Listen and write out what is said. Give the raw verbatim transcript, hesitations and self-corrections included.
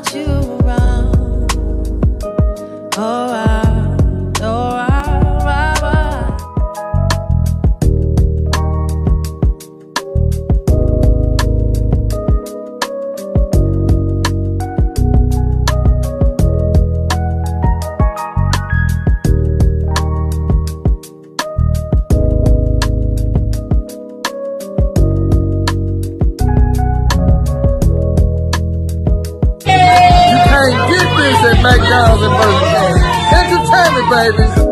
want you around. Oh, I, oh, I, I, I. Get this at McDonald's and Burger King. Entertainment, baby.